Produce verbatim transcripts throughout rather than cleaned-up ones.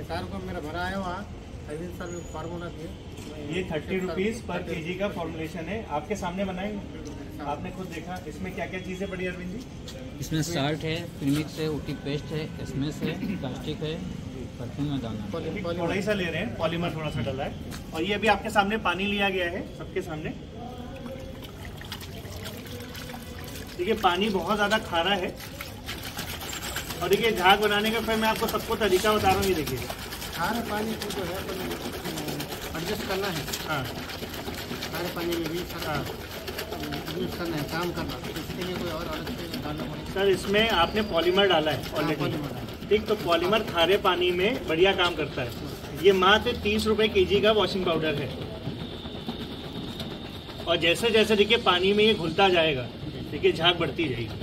चार को मेरा भरा है वहाँ अरविंद सर में फार्मूला दिए। ये थर्टी रुपीज पर केजी का फॉर्मुलेशन है, आपके सामने बनाएंगे, आपने खुद देखा। इसमें क्या क्या चीज़ें पड़ी अरविंद जी? इसमें साल्ट है, प्रीमिक्स है, ओटी पेस्ट है, एसमेस है, प्लास्टिक है, परफ्यूम में दाना। थोड़ा ही सा ले रहे हैं, पॉलीमर थोड़ा सा डला है। और ये अभी आपके सामने पानी लिया गया है, सबके सामने। देखिए पानी बहुत ज़्यादा खारा है। और देखिए झाग बनाने का फिर मैं आपको सबको तरीका बता रहा हूँ। ये देखिए खारे पानी को जो है एडजस्ट करना है। हाँ, खारे पानी में भी सर हाँ यूज करना है, काम करना है, इसके लिए कोई और अलग से डालना पड़ेगा। सर इसमें आपने पॉलीमर डाला है ऑलरेडी, ठीक। तो पॉलीमर खारे पानी में बढ़िया काम करता है। ये मात्र तीस रुपए केजी का वॉशिंग पाउडर है। और जैसे जैसे देखिए पानी में ये घुलता जाएगा, देखिए झाग बढ़ती जाएगी।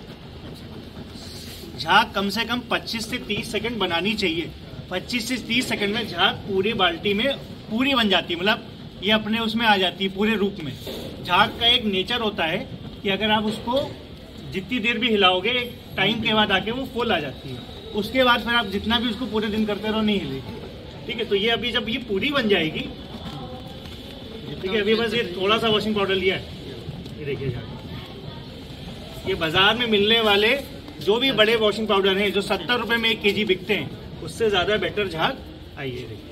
झाग कम से कम पच्चीस से तीस सेकंड बनानी चाहिए। पच्चीस से तीस सेकंड में झाग पूरी बाल्टी में पूरी बन जाती है, मतलब ये अपने उसमें आ जाती है पूरे रूप में। झाग का एक नेचर होता है कि अगर आप उसको जितनी देर भी हिलाओगे, एक टाइम के बाद आके वो फुल आ जाती है। उसके बाद फिर आप जितना भी उसको पूरे दिन करते रहो नहीं हिलेगी, ठीक है। तो ये अभी जब ये पूरी बन जाएगी, ठीक है, अभी बस ये थोड़ा सा वॉशिंग पाउडर लिया है, ये देखिए झाग। ये बाजार में मिलने वाले जो भी बड़े वॉशिंग पाउडर हैं जो सत्तर रुपए में एक केजी बिकते हैं, उससे ज्यादा बेटर झाग। आइए देखिए,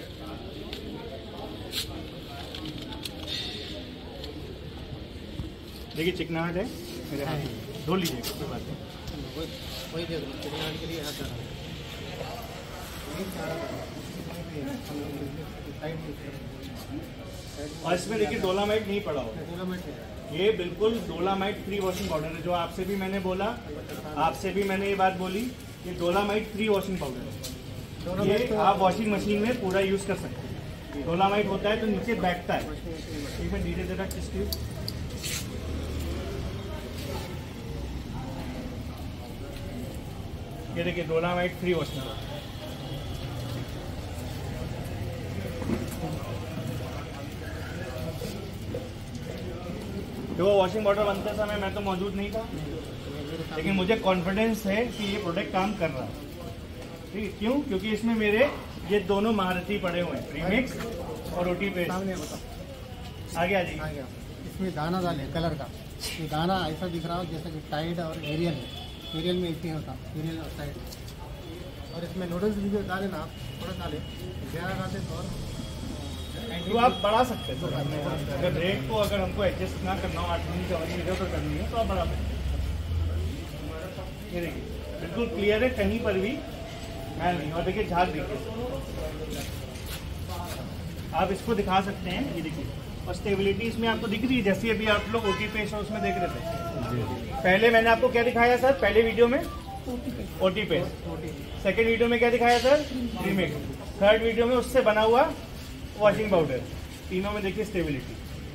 देखिए चिकनाहट है मेरे हाथ में, धो लीजिए, कोई बात नहीं। वही देख लो चिकनाहट के लिए हाथ डाला। और इसमें देखिए डोलामाइट नहीं पड़ा होगा, ये बिल्कुल डोलामाइट फ्री वॉशिंग पाउडर है। जो आपसे भी मैंने बोला, आपसे भी मैंने ये बात बोली, ये डोलामाइट फ्री वॉशिंग पाउडर है। ये आप वॉशिंग मशीन में पूरा यूज कर सकते हैं। डोलामाइट होता है तो नीचे बैठता है। एक मिनट धीरे धीरे किसकी, ये देखिए डोलामाइट फ्री वॉशिंग पाउडर। जो वॉशिंग पाउडर बनते समय मैं तो मौजूद नहीं था, लेकिन मुझे कॉन्फिडेंस है कि ये प्रोडक्ट काम कर रहा है, ठीक है। क्यों? क्योंकि इसमें मेरे ये दोनों महारथी पड़े हुए हैं, प्रीमिक्स और ओटी पेस्ट। सामने बताओ, आगे आ जाइए। आ गया। इसमें दाना डाले कलर का, ये दाना ऐसा दिख रहा हो जैसे कि टाइड और एरियल है। एरियल में इतनी होता, एरियल और टाइड। और इसमें नूडल्स भी जो डाले ना आप, थोड़ा डाले, ज़्यादा डालते तो और तो आप बढ़ा सकते हैं। अगर रेट को अगर हमको एडजस्ट ना करना हो, आठ मिनट से वीडियो पर करनी है, तो आप बढ़ा सकते हैं। ये देखिए बिल्कुल क्लियर है, कहीं पर भी मैल नहीं। और देखिए झाग देखिए, आप इसको दिखा सकते हैं, ये देखिए। और स्टेबिलिटी इसमें आपको दिख रही है, जैसे अभी आप लोग ओटी पेस्ट और उसमें देख रहे थे। पहले मैंने आपको क्या दिखाया सर? पहले वीडियो में ओटी पेस्ट, सेकेंड वीडियो में क्या दिखाया सर? प्रीमिक्स, थर्ड वीडियो में उससे बना हुआ वॉशिंग पाउडर। तीनों में देखिए स्टेबिलिटी।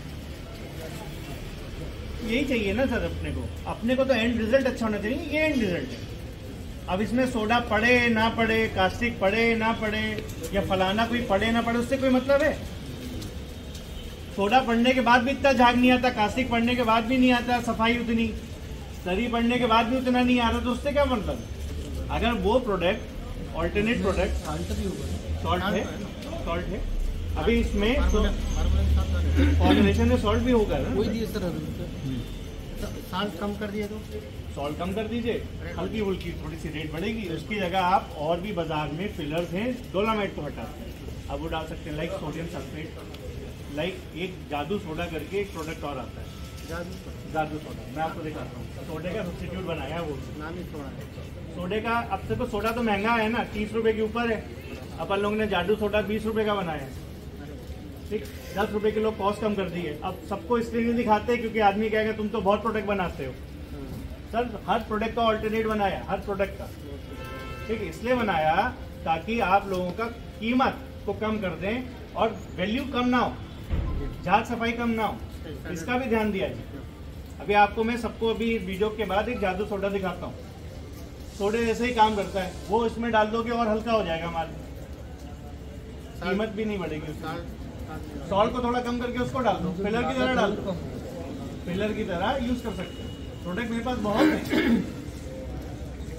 यही चाहिए ना सर अपने को, अपने को तो एंड रिजल्ट अच्छा होना चाहिए। ये एंड रिजल्ट है। अब इसमें सोडा पड़े ना पड़े, कास्टिक पड़े ना पड़े, या फलाना कोई पड़े ना पड़े, उससे कोई मतलब है? सोडा पड़ने के बाद भी इतना झाग नहीं आता, कास्टिक पड़ने के बाद भी नहीं आता सफाई उतनी, सरी पड़ने के बाद भी उतना नहीं आ रहा, तो उससे क्या मतलब? अगर वो प्रोडक्ट ऑल्टरनेट प्रोडक्ट सॉल्ट है, सॉल्ट है अभी इसमें फॉर्मुलेशन में सॉल्ट भी होगा ना, कोई दिए सर साल्ट कम कर दिए तो सॉल्ट कम कर दीजिए, हल्की फुल्की थोड़ी सी रेट बढ़ेगी। उसकी जगह आप और भी बाजार में फिलर्स हैं, डोलामाइट को हटाते हैं, अब वो डाल सकते हैं, लाइक सोडियम सल्फेट, लाइक एक जादू सोडा करके एक प्रोडक्ट और आता है, जादू जादू सोडा। मैं आपको दिखाता हूँ, सोडे का सब्स्टिट्यूट बनाया है वो, नाम ही सोडा है। सोडे का अब से तो सोडा तो महंगा है ना, तीस रुपए के ऊपर है। अपन लोगों ने जादू सोडा बीस रुपए का बनाया है, ठीक, दस रुपए किलो कॉस्ट कम कर दी है। अब सबको इसलिए नहीं दिखाते क्योंकि आदमी कहेगा तुम तो बहुत प्रोडक्ट बनाते हो। सर हर प्रोडक्ट का ऑल्टरनेट बनाया, हर प्रोडक्ट का, ठीक है, इसलिए बनाया ताकि आप लोगों का कीमत को कम कर दें और वैल्यू कम ना हो, झाग सफाई कम ना हो, इसका भी ध्यान दिया जाए। अभी आपको मैं सबको अभी वीडियो के बाद एक जादू सोडा दिखाता हूँ। सोडे जैसे ही काम करता है, वो इसमें डाल दोगे और हल्का हो जाएगा माल, कीमत भी नहीं बढ़ेगी उसकी। सॉल्ट को थोड़ा कम करके उसको डाल दो, फिलर की तरह डाल दो, फिलर की तरह यूज कर सकते हो। प्रोडक्ट मेरे पास बहुत है, आप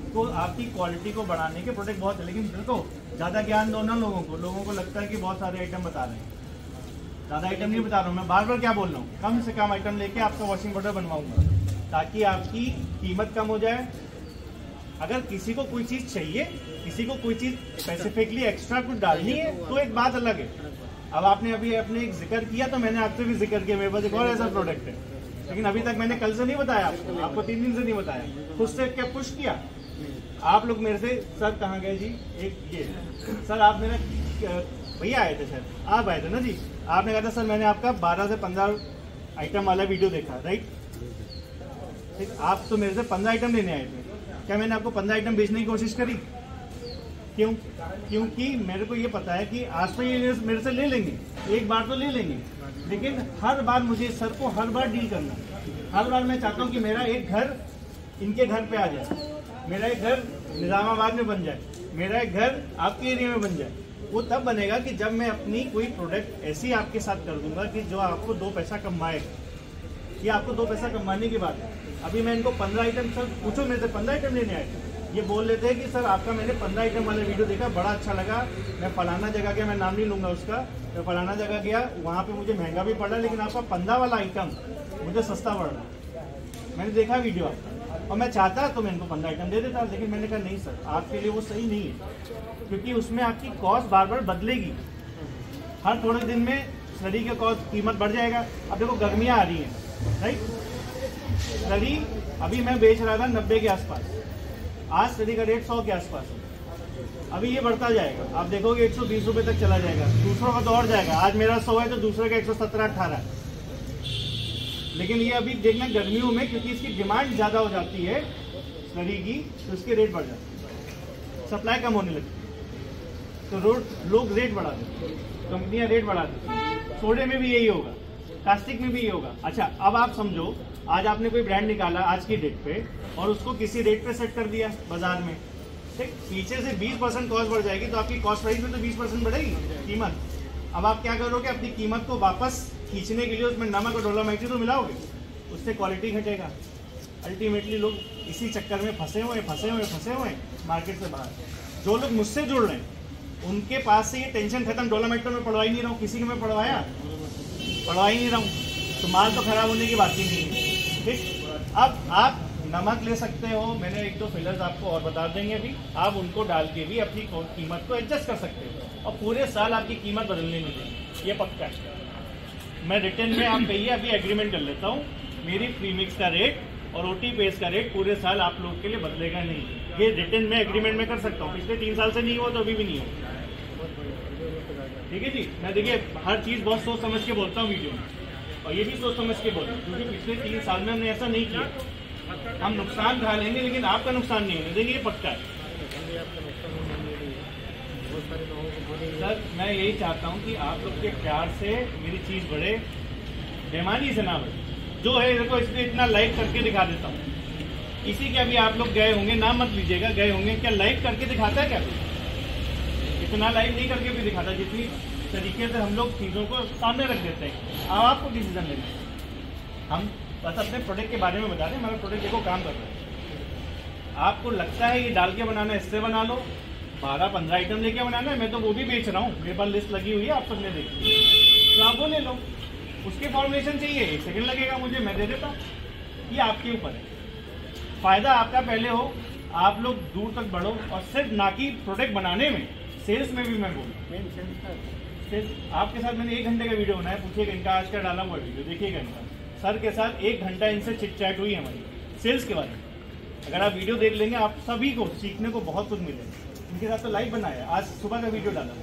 आपको आपकी क्वालिटी को बढ़ाने के प्रोडक्ट बहुत है, लेकिन देखो ज़्यादा ज्ञान दो ना लोगों को, लोगों को लगता है कि बहुत सारे आइटम बता रहे हैं। ज़्यादा आइटम नहीं बता रहा हूँ मैं, बार बार क्या बोल रहा हूँ, कम से कम आइटम लेके आपका वॉशिंग पाउडर बनवाऊंगा ताकि आपकी कीमत कम हो जाए। अगर किसी को कोई चीज़ चाहिए, किसी को कोई चीज़ स्पेसिफिकली एक्स्ट्रा कुछ डालनी है तो एक बात अलग है। अब आपने अभी अपने एक जिक्र किया तो मैंने आपसे भी जिक्र किया, मेरे पास एक और ऐसा प्रोडक्ट है, लेकिन अभी तक मैंने कल से नहीं बताया आपको, आपको तीन दिन से नहीं बताया, खुद से क्या पुश किया। आप लोग मेरे से सर कहाँ गए जी, एक ये सर आप मेरा भैया आए थे सर, आप आए थे ना जी, आपने कहा था सर मैंने आपका बारह से पंद्रह आइटम वाला वीडियो देखा, राइट। ठीक, आप तो मेरे से पंद्रह आइटम लेने आए थे, क्या मैंने आपको पंद्रह आइटम बेचने की कोशिश करी? क्यों? क्योंकि मेरे को ये पता है कि आज तो ये मेरे से ले लेंगे, एक बार तो ले लेंगे, लेकिन हर बार मुझे सर को हर बार डील करना, हर बार मैं चाहता हूँ कि मेरा एक घर इनके घर पे आ जाए, मेरा एक घर निजामाबाद में बन जाए, मेरा एक घर आपके एरिया में बन जाए। वो तब बनेगा कि जब मैं अपनी कोई प्रोडक्ट ऐसी आपके साथ कर दूंगा कि जो आपको दो पैसा कमाएगा। ये आपको दो पैसा कमाने की बात है। अभी मैं इनको पंद्रह आइटम, सर पूछो मेरे से पंद्रह आइटम लेने आए थे, ये बोल लेते हैं कि सर आपका मैंने पंद्रह आइटम वाला वीडियो देखा, बड़ा अच्छा लगा, मैं फलाना जगह गया, मैं नाम नहीं लूंगा उसका, मैं फलाना जगह गया, वहाँ पे मुझे महंगा भी पड़ा, लेकिन आपका पंद्रह वाला आइटम मुझे सस्ता पड़ रहा। मैंने देखा वीडियो आपका और मैं चाहता तो मैं इनको पंद्रह आइटम दे देता, लेकिन मैंने कहा नहीं सर, आपके लिए वो सही नहीं है, क्योंकि उसमें आपकी कॉस्ट बार बार बदलेगी। हर थोड़े दिन में स्लरी का कॉस्ट कीमत बढ़ जाएगा। अब देखो गर्मियाँ आ रही हैं, राइट, स्लरी अभी मैं बेच रहा था नब्बे के आसपास, आज स्लरी का रेट सौ के आसपास है, अभी ये बढ़ता जाएगा, आप देखोगे एक सौ बीस रुपये तक चला जाएगा, दूसरों का तो और जाएगा, आज मेरा सौ है तो दूसरे का एक सौ सत्रह अट्ठारह। लेकिन ये अभी देखना गर्मियों में, क्योंकि इसकी डिमांड ज़्यादा हो जाती है स्लरी की, तो इसके रेट बढ़ जाते हैं, सप्लाई कम होने लगती है, तो रोड लोग रेट बढ़ा देते, कंपनियां रेट बढ़ा देती। सोडे में भी यही होगा, कास्टिक में भी यही होगा। अच्छा, अब आप समझो, आज आपने कोई ब्रांड निकाला आज की डेट पे और उसको किसी रेट पे सेट कर दिया बाजार में, ठीक, पीछे से बीस परसेंट कॉस्ट बढ़ जाएगी, तो आपकी कॉस्ट प्राइस में तो बीस परसेंट बढ़ेगी कीमत। अब आप क्या करोगे, अपनी कीमत को वापस खींचने के लिए उसमें नमक और डोलोमाइट तो मिलाओगे, उससे क्वालिटी घटेगा। अल्टीमेटली लोग इसी चक्कर में फंसे हुए फंसे हुए फंसे हुए मार्केट से बाहर। जो लोग मुझसे जुड़ रहे हैं उनके पास से ये टेंशन खत्म, डोलोमाइट तो मैं पढ़वा ही नहीं रहा हूँ, किसी को मैं पढ़वाया पढ़वा ही नहीं रहा हूँ, तो माल तो खराब होने की बात ही नहीं है। ठीक, अब आप नमक ले सकते हो, मैंने एक दो फिलर्स आपको और बता देंगे अभी, आप उनको डाल के भी अपनी कीमत को एडजस्ट कर सकते हो और पूरे साल आपकी कीमत बदलने नहीं देंगे, ये पक्का है। मैं रिटर्न में आप कहिए अभी एग्रीमेंट कर लेता हूँ, मेरी प्रीमिक्स का रेट और ओटी पेस का रेट पूरे साल आप लोगों के लिए बदलेगा नहीं, ये रिटर्न में एग्रीमेंट में कर सकता हूँ। पिछले तीन साल से नहीं हुआ तो अभी भी नहीं हुआ, ठीक है जी। मैं देखिए हर चीज़ बहुत सोच समझ के बोलता हूँ वीडियो में, और ये भी सोच समझ के बोलता हूँ, क्योंकि पिछले तीन साल में हमने ऐसा नहीं किया। हम नुकसान खा लेंगे लेकिन आपका नुकसान नहीं होने देंगे, ये पक्का है। सर मैं यही चाहता हूँ कि आप लोग के प्यार से मेरी चीज़ बढ़े, बेईमानी से ना बढ़े। जो है देखो इसलिए इतना लाइक करके दिखा देता हूँ, इसी के अभी आप लोग गए होंगे, नाम मत लीजिएगा, गए होंगे, क्या लाइक करके दिखाता है क्या? इतना लाइक नहीं करके भी दिखाता, जितनी तरीके से हम लोग चीज़ों को सामने रख देते हैं। अब आपको डिसीजन लेना है, हम बस अपने प्रोडक्ट के बारे में बता दें, हमारा प्रोडक्ट देखो काम कर रहा है। आपको लगता है ये डाल के बनाना है, इससे बना लो, बारह पंद्रह आइटम लेके बनाना है, मैं तो वो भी बेच रहा हूँ, मेरे पास लिस्ट लगी हुई है, आप सबने देखी, तो आप वो ले लो। उसके फॉर्मुलेशन चाहिए, एक सेकंड लगेगा मुझे, मैं दे देता हूँ, ये आपके ऊपर है। फ़ायदा आपका पहले हो, आप लोग दूर तक बढ़ो, और सिर्फ ना कि प्रोडक्ट बनाने में, सेल्स में भी मैं बोलूँ। आपके साथ मैंने एक घंटे का वीडियो बनाया, पूछिएगा इनका आज का डाला हुआ वीडियो, देखिएगा इनका सर के साथ एक घंटा इनसे चिट चैट हुई हमारी सेल्स के बारे में। अगर आप वीडियो देख लेंगे आप सभी को सीखने को बहुत कुछ मिलेगा। इनके साथ तो लाइव बनाया, आज सुबह का वीडियो डाला,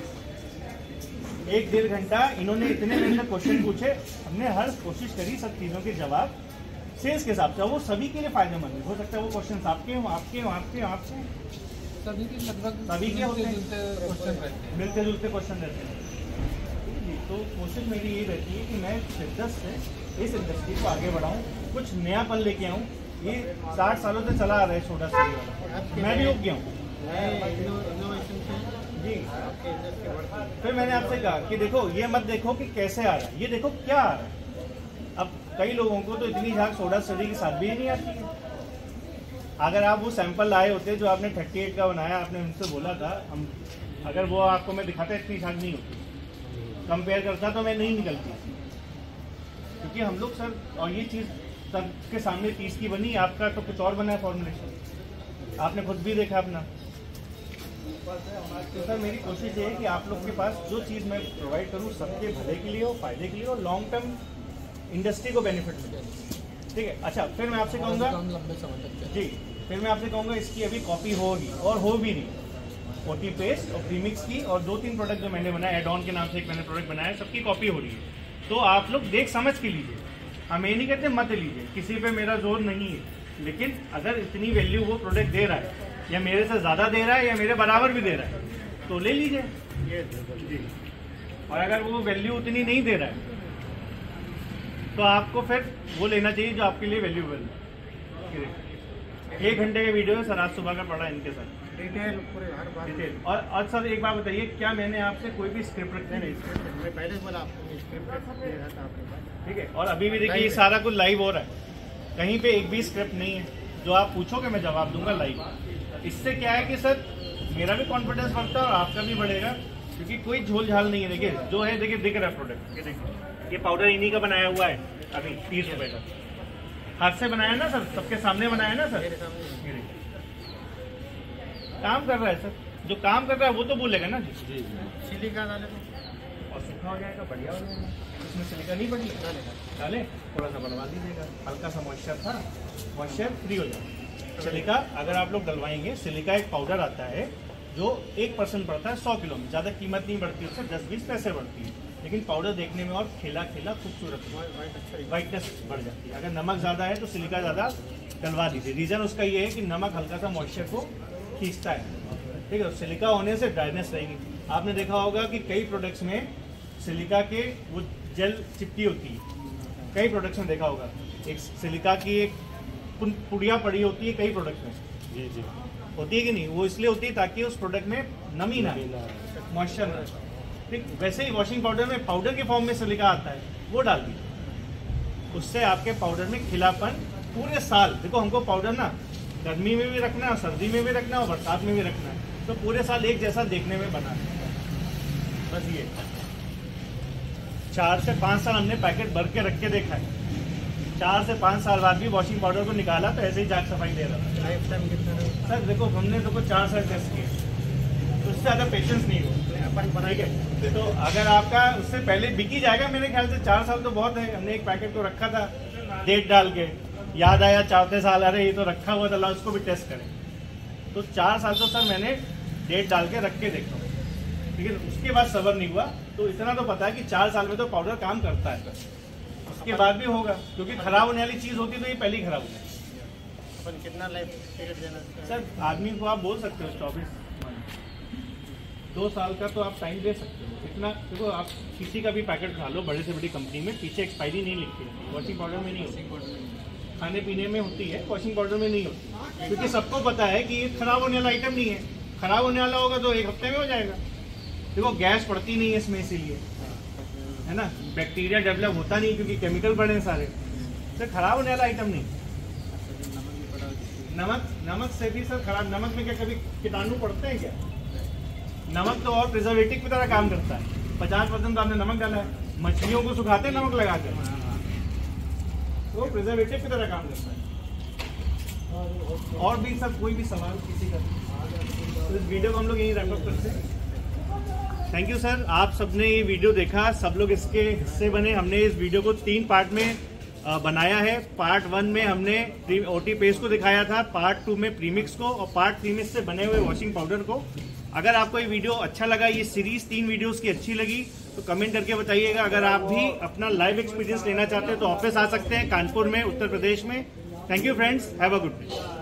एक डेढ़ घंटा इन्होंने इतने मेरे से क्वेश्चन पूछे, हमने हर कोशिश करी सब चीज़ों के जवाब सेल्स के हिसाब से, वो सभी के लिए फायदेमंद हो सकता है। वो क्वेश्चन आपके हो, आपके हो, आपके हो, आपके सभी के लगभग सभी के होते हैं, क्वेश्चन रहते हैं, मिलते जुलते क्वेश्चन रहते हैं। तो कोशिश मेरी ये रहती है कि मैं शिद्दत से इस इंडस्ट्री को आगे बढ़ाऊँ, कुछ नयापन लेके आऊँ। ये साठ सालों से चला आ रहा है सोडा स्टडी वाला, मैं भी उग गया हूँ जी। फिर मैंने आपसे कहा कि देखो ये मत देखो कि कैसे आ रहा है, ये देखो क्या आ रहा है। अब कई लोगों को तो इतनी झाग सोडा स्टडी के साथ भी नहीं आती है, अगर आप वो सैंपल लाए होते जो आपने अड़तीस का बनाया, आपने उनसे बोला था हम, अगर वो आपको मैं दिखाता इतनी झाग नहीं होती, कंपेयर करता तो मैं नहीं निकलती, क्योंकि हम लोग सर, और ये चीज़ सबके सामने तीस की बनी, आपका तो कुछ और बना है फॉर्मुलेशन, आपने खुद भी देखा अपना। तो सर मेरी कोशिश ये है कि आप लोग के पास जो चीज़ मैं प्रोवाइड करूँ सबके भले के लिए हो, फायदे के लिए हो, लॉन्ग टर्म इंडस्ट्री को बेनिफिट मिले, ठीक है। अच्छा, फिर मैं आपसे कहूँगा लंबे समय तक जी, फिर मैं आपसे कहूँगा इसकी अभी कॉपी होगी और हो भी रही, ओटी पेस्ट और प्रीमिक्स की, और दो तीन प्रोडक्ट जो मैंने बनाया, एड ऑन के नाम से एक मैंने प्रोडक्ट बनाया, सबकी कॉपी हो रही है। तो आप लोग देख समझ के लीजिए, हम ये नहीं कहते मत लीजिए, किसी पे मेरा जोर नहीं है, लेकिन अगर इतनी वैल्यू वो प्रोडक्ट दे रहा है, या मेरे से ज़्यादा दे रहा है या मेरे बराबर भी दे रहा है, तो ले लीजिए ये जी। और अगर वो वैल्यू उतनी नहीं दे रहा है तो आपको फिर वो लेना चाहिए जो आपके लिए वैल्यूएबल है। एक घंटे का वीडियो है सर, आज सुबह का पढ़ा इनके साथ डिटेल पूरे हर बात डिटेल। और और सर एक बात बताइए, क्या मैंने आपसे कोई भी स्क्रिप्ट रखी नहीं? मैं पहले बोला आपको स्क्रिप्ट दिया था आपने, ठीक है। और अभी भी देखिए ये सारा कुछ लाइव हो रहा है, कहीं पे एक भी स्क्रिप्ट नहीं है, जो आप पूछोगे मैं जवाब दूंगा लाइव। इससे क्या है कि सर मेरा भी कॉन्फिडेंस बढ़ता है और आपका भी बढ़ेगा, क्योंकि कोई झोल झाल नहीं है। देखिए जो है, देखिए दिख रहा है प्रोडक्ट, ये देखिए ये पाउडर इन्हीं का बनाया हुआ है, अभी तीस रुपए का, हाथ से बनाया ना सर, सबके सामने बनाया ना सर, ये देखिए काम कर रहा है सर, जो काम कर रहा है वो तो बोलेगा ना जी। सिलिका डाले तो और सूखा हो जाएगा, बढ़िया हो जाएगा, इसमें सिलिका नहीं पड़ी, डाले थोड़ा सा बनवा दीजिएगा, हल्का सा मॉइस्चर था, मॉइस्चर फ्री हो जाएगा। सिलिका अगर आप लोग डलवाएंगे, सिलिका एक पाउडर आता है जो एक परसेंट पड़ता है सौ किलो में, ज़्यादा कीमत नहीं बढ़ती उससे, दस बीस पैसे बढ़ती है, लेकिन पाउडर देखने में और खिला खिला खूबसूरत वाइटनेस बढ़ जाती है। अगर नमक ज़्यादा है तो सिलिका ज़्यादा डलवा दीजिए, रीज़न उसका ये है कि नमक हल्का सा मॉइस्चर को खींचता है, ठीक है। सिलिका होने से ड्राइनेस रहेगी। आपने देखा होगा कि कई प्रोडक्ट्स में सिलिका के वो जेल चिपकी होती है, कई प्रोडक्ट्स में देखा होगा, एक सिलिका की एक पुड़िया पड़ी होती है कई प्रोडक्ट में, जी जी होती है कि नहीं, वो इसलिए होती है ताकि उस प्रोडक्ट में नमी ना, मॉइस्चर ना, ठीक। वैसे ही वॉशिंग पाउडर में पाउडर के फॉर्म में सिलिका आता है, वो डाल दीजिए, उससे आपके पाउडर में खिलापन पूरे साल, देखो हमको पाउडर ना गर्मी में भी रखना है, सर्दी में भी रखना है और बरसात में भी रखना है, तो पूरे साल एक जैसा देखने में बना है। बस ये चार से पाँच साल हमने पैकेट भर के रख के देखा है, चार से पाँच साल बाद भी वॉशिंग पाउडर को निकाला तो ऐसे ही जाग सफाई दे रहा था। लाइफ टाइम कितना रहेगा? सर देखो हमने तो कुछ चार साल टेस्ट किए, तो उससे ज़्यादा पेशेंस नहीं हो, अपन बनाएंगे तो अगर आपका उससे पहले बिकी जाएगा, मेरे ख्याल से चार साल तो बहुत है। हमने एक पैकेट को रखा था डेट डाल के, याद आया चौथे साल अरे ये तो रखा हुआ था, उसको भी टेस्ट करें, तो चार साल तो सर मैंने डेट डाल के रख के देखा हूँ, लेकिन उसके बाद सबर नहीं हुआ। तो इतना तो पता है कि चार साल में तो पाउडर काम करता है, उसके बाद भी होगा, क्योंकि खराब होने वाली चीज़ होती तो ये पहले ही खराब हो जाए। अपन कितना लाइफ पीरियड देना? सर आदमी को आप बोल सकते हो चौबीस दो साल का तो आप टाइम दे सकते हो, इतना देखो आप किसी का भी पैकेट खा लो बड़े से बड़ी कंपनी में, पीछे एक्सपायरी नहीं लिखती है, वॉशिंग पाउडर में नहीं होती, खाने पीने में होती है, वॉशिंग पाउडर में नहीं होती, क्योंकि सबको पता है कि ये खराब होने वाला आइटम नहीं है, खराब होने वाला होगा तो एक हफ्ते में हो जाएगा। देखो गैस पड़ती नहीं है इसमें, इसीलिए है ना, बैक्टीरिया डेवलप होता नहीं क्योंकि केमिकल पड़े हैं सारे, तो खराब होने वाला आइटम नहीं। नमक नमक से भी सर खराब, नमक में क्या कभी कीटाणु पड़ते हैं क्या? नमक तो और प्रिजर्वेटिव की तरह काम करता है, पचास परसेंट तो आपने नमक डाला है, मछलियों को सुखाते हैं नमक लगा के, तो प्रिजर्वेटिव की तरह काम करता है। और भी सर कोई भी सवाल किसी का, तो इस वीडियो को हम लोग यहीं रैप अप करते हैं। थैंक यू सर, आप सबने ये वीडियो देखा, सब लोग इसके हिस्से बने। हमने इस वीडियो को तीन पार्ट में बनाया है। पार्ट वन में हमने ओटी पेस्ट को दिखाया था, पार्ट टू में प्रीमिक्स को, और पार्ट थ्री में से बने हुए वॉशिंग पाउडर को। अगर आपको ये वीडियो अच्छा लगा, ये सीरीज तीन वीडियोस की अच्छी लगी तो कमेंट करके बताइएगा। अगर आप भी अपना लाइव एक्सपीरियंस लेना चाहते हैं तो ऑफिस आ सकते हैं कानपुर में, उत्तर प्रदेश में। Thank you friends, have a good day.